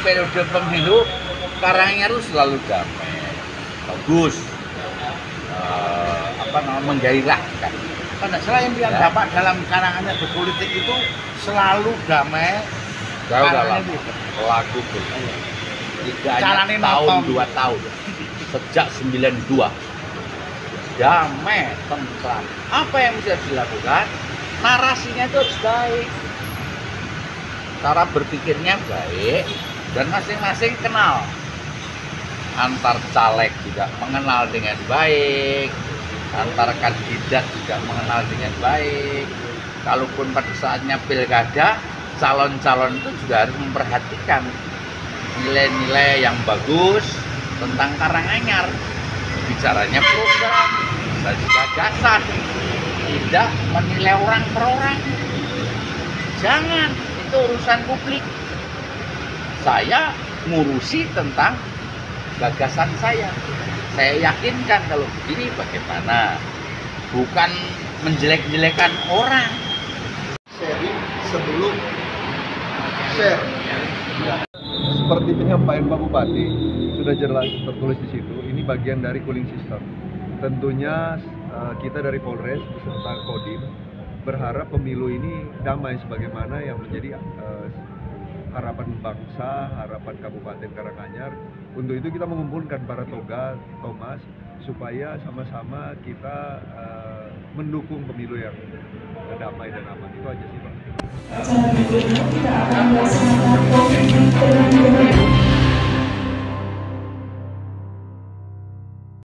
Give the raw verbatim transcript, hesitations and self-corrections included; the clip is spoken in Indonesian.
periode pemilu Karanganyar itu selalu damai, bagus, uh, apa namanya menggairahkan. Karena selain yang ya. Bapak dalam Karanganyar berpolitik itu selalu damai. Saya udah lama pelaku politik, tidak hanya tahun dua tahun, sejak sembilan dua. Damai, tentram. Apa yang bisa dilakukan? Narasinya itu harus baik, cara berpikirnya baik, dan masing-masing kenal. Antar caleg juga mengenal dengan baik, antar kandidat juga mengenal dengan baik. Kalaupun pada saatnya pilkada, calon-calon itu juga harus memperhatikan nilai-nilai yang bagus tentang Karanganyar. Bicaranya program, gagasan, tidak menilai orang per orang. Jangan, itu urusan publik. Saya ngurusi tentang gagasan saya. Saya yakinkan kalau begini bagaimana, bukan menjelek-jelekan orang. Sharing sebelum share. Seperti penyampaian Pak Bupati sudah jelas tertulis di situ. Ini bagian dari cooling system. Tentunya uh, kita dari Polres beserta Kodim berharap pemilu ini damai sebagaimana yang menjadi uh, harapan bangsa, harapan Kabupaten Karanganyar. Untuk itu kita mengumpulkan para toga, Thomas, supaya sama-sama kita uh, mendukung pemilu yang damai dan aman. Itu aja sih Pak.